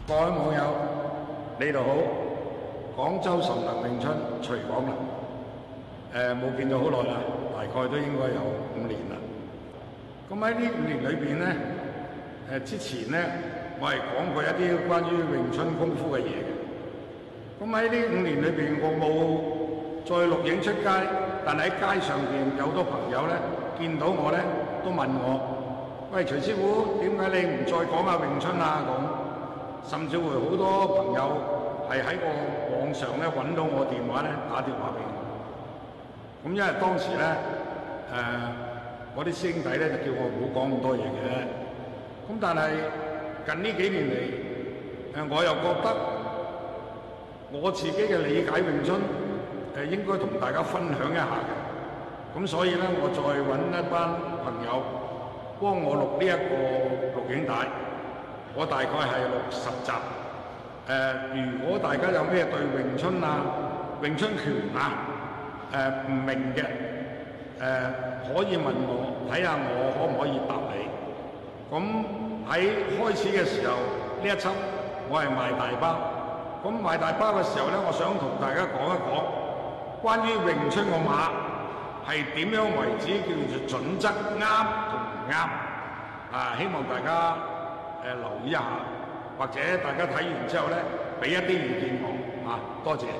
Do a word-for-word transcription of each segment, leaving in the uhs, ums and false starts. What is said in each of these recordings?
各位網友，你哋好！廣州神能詠春徐廣能，誒冇見咗好耐啦，大概都應該有五年啦。咁喺呢五年裏邊咧，誒之前咧，我係講過一啲關於詠春功夫嘅嘢嘅。咁喺呢五年裏邊，我冇再錄影出街，但係喺街上邊有好多朋友咧見到我咧，都問我：喂，徐師傅，點解你唔再講下詠春啊？咁甚至乎好多朋友係喺個網上咧揾到我電話咧，打電話俾我。咁因為當時咧，誒、呃、我啲師兄弟咧就叫我唔好講咁多嘢嘅。咁但係近呢幾年嚟，誒我又覺得我自己嘅理解詠春誒應該同大家分享一下嘅。咁所以咧，我再揾一班朋友幫我錄呢一個錄影帶。我大概係六十集。誒、呃，如果大家有咩對詠春啊、詠春拳啊誒唔明嘅，誒、呃、可以問我，睇下我可唔可以答你。咁喺開始嘅時候，呢一輯我係賣大包。咁賣大包嘅時候咧，我想同大家講一講關於詠春個馬係點樣為之叫做準則啱同唔啱。啊，希望大家誒、呃、留意一下，或者大家睇完之後咧，俾一啲意見我啊，多謝。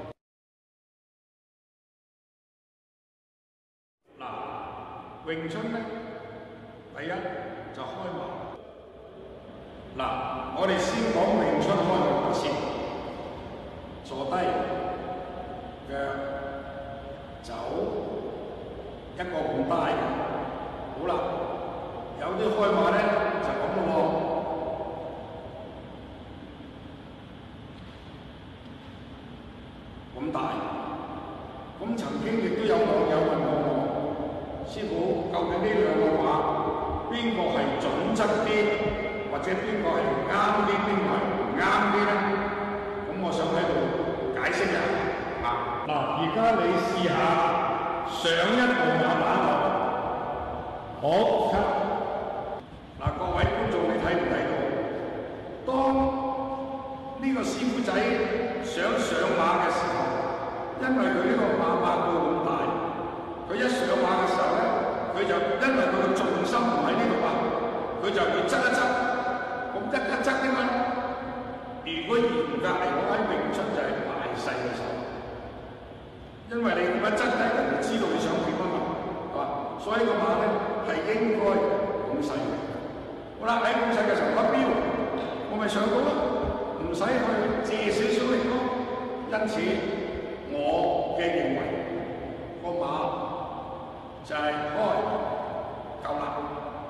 嗱，詠春咧，第一就開馬。嗱，我哋先講詠春開馬先，坐低，腳走，一個半帶嘅。好啦，有啲開馬咧就咁咯喎。咁大，咁曾經亦都有網友問我：師傅，究竟呢兩個馬邊個係準則啲，或者邊個係啱啲，邊個係唔啱啲咧？咁我想喺度解釋下。啊，嗱，而家你試下上一步馬板頭，好七。嗱，各位觀眾，你睇唔睇到？當呢個師傅仔想上馬嘅時候，因為佢呢個馬馬腳咁大，佢一上馬嘅時候咧，佢就因為佢嘅重心唔喺呢度啊，佢就要側一側，咁一一側點啊？如果嚴格嚟講，喺詠春就係大勢嘅時候，因為你咁一側咧，人哋知道你想點啊嘛，係嘛？所以個馬咧係應該咁細嘅。好啦，喺咁細嘅時候，一標我咪上到咯，唔使去借少少力咯。因此，我嘅認為個馬就係開夠啦。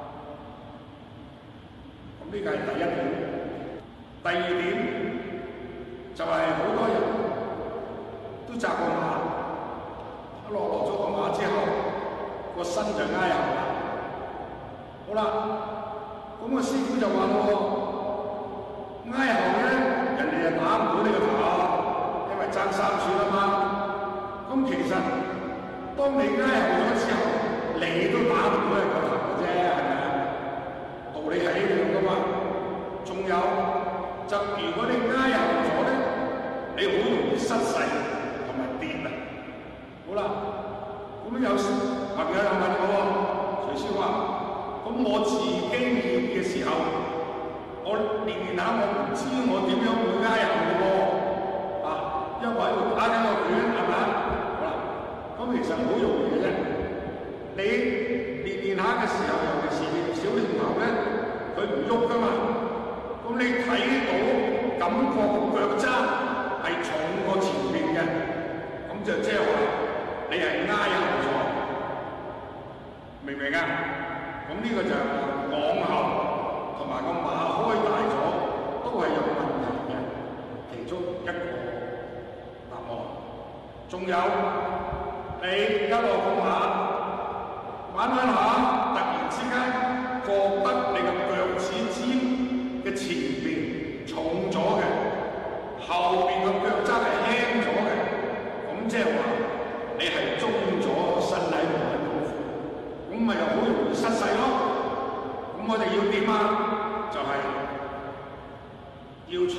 咁呢個係第一點。第二點就係、是、好多人都紮個馬，一落落咗個馬之後，個身就挨後啦。好啦，咁個師傅就話咯，挨後咧，人哋就打唔到你個頭，因為爭三寸啊嘛。咁其實當你挨後咗之後，你都打唔到你個頭嘅啫，係咪啊？道理係一樣噶嘛。仲有就如果你挨後咗咧，你好容易失勢同埋跌啊。好啦，咁有時朋友又問我，徐師傅話，咁我自己練嘅時候，我練練下我唔知我點樣會挨後嘅喎，啊，因為喺度打緊個拳，係咪？好啦，咁其實好容易嘅啫。你練練下嘅時候，尤其是練小練頭咧，佢唔喐噶嘛。咁你睇到感覺腳踭係重過前面嘅，咁就即係話你係挨後咗，明唔明啊？咁呢個就係往後同埋個馬開大咗，都係有問題嘅其中一個答案。仲有你一路個馬玩玩下，突然之間覺得你個腳趾尖嘅前邊重咗嘅，後邊個腳踭係輕咗嘅，咁即係話你係中咗身體部位功夫，咁咪又好容易失勢咯。咁我哋要點啊？就係、是、要隨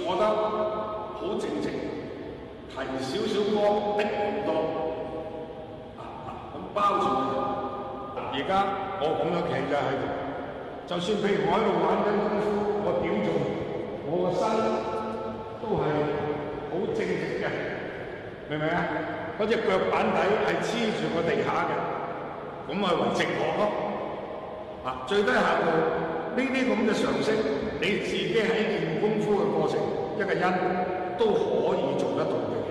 正直，提少少光的咁多，啊啊咁包住佢。而家我講咗企咗喺度，就算譬如我喺度玩緊功夫，我點做，我個身都係好正直嘅，明唔明啊？嗰隻腳板底係黐住個地下嘅，咁咪為直落咯。啊，最低限度呢啲咁嘅常識，你自己喺練功夫嘅過程，一個人都可以做得到嘅嘢。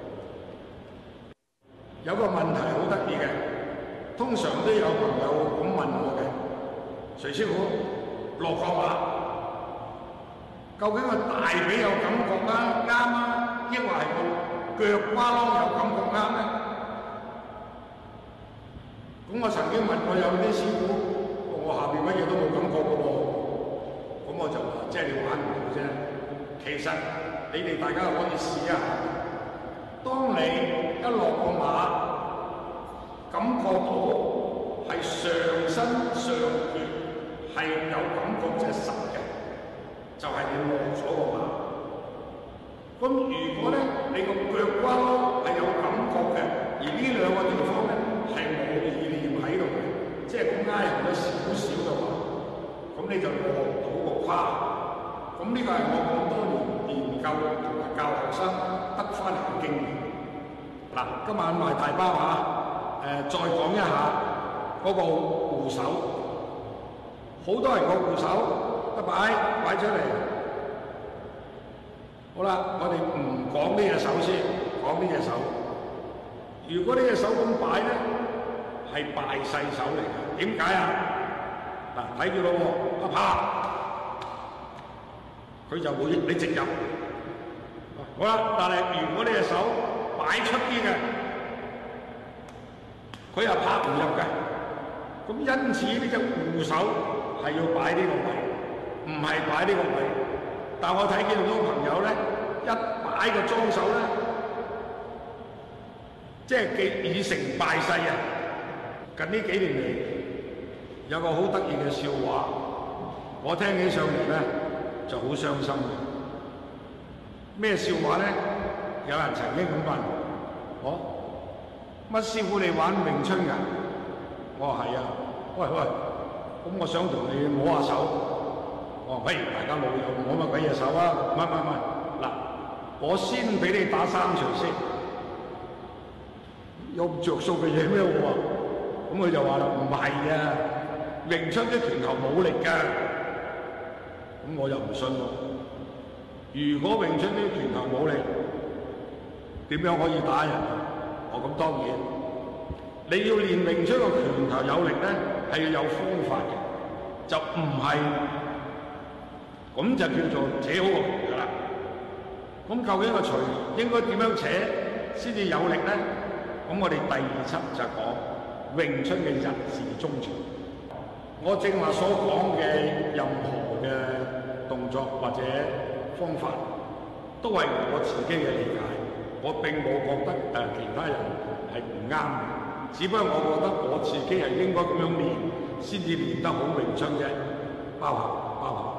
有個問題好得意嘅，通常都有朋友咁問我嘅，徐師傅落個馬，究竟個大髀有感覺啊，啱啊，抑或係個腳瓜窿有感覺啱咧？咁我曾經問過有啲師傅。我下邊乜嘢都冇感覺嘅喎，咁我就話即係你玩唔到啫。其實你哋大家可以試一下，當你一落個馬，感覺到係上身上邊係有感覺，即係實嘅，就係、是、你落咗個馬。咁如果咧你個腳瓜係有感覺嘅，而呢兩個地方咧係冇意念喺度嘅。即係咁挨入咗少少嘅話，咁你就過唔到個框。咁呢個係我咁多年研究同埋教學生得翻嚟嘅經驗。嗱，今晚賣大包嚇，誒、呃、再講一下嗰個護手。好多人個護手一擺擺出嚟，好啦，我哋唔講呢隻手先，講呢隻手。如果呢隻手咁擺咧，係敗勢手嚟嘅，點解啊？嗱，睇住咯喎，一拍，佢就會你直入。好啦，但係如果你隻手擺出啲嘅，佢又拍唔入嘅。咁因此呢隻護手係要擺呢個位，唔係擺呢個位。但我睇見好多朋友咧，一擺個裝手咧，即係既已成敗勢啊！近呢幾年嚟有個好得意嘅笑話，我聽起上嚟咧就好傷心嘅。咩笑話咧？有人曾經咁問我：乜師傅你玩詠春㗎？我話係啊。喂喂，咁我想同你摸下手。我話不如大家老友摸乜鬼嘢手啊？唔係唔係唔係，嗱，我先俾你打三錘先，有唔着數嘅嘢咩？我話。咁佢就話啦：唔係啊，詠春啲拳頭冇力㗎。咁我又唔信喎。如果詠春啲拳頭冇力，點樣可以打人啊？哦，咁當然，你要練詠春個拳頭有力咧，係要有方法嘅，就唔係咁就叫做扯好個拳㗎啦。咁究竟個錘應該點樣扯先至有力咧？咁我哋第二輯就講詠春嘅日字中場。我正話所講嘅任何嘅動作或者方法，都係我自己嘅理解，我並冇覺得誒、呃、其他人係唔啱嘅，只不過我覺得我自己係應該咁樣練，先至練得好詠春啫，包含包含。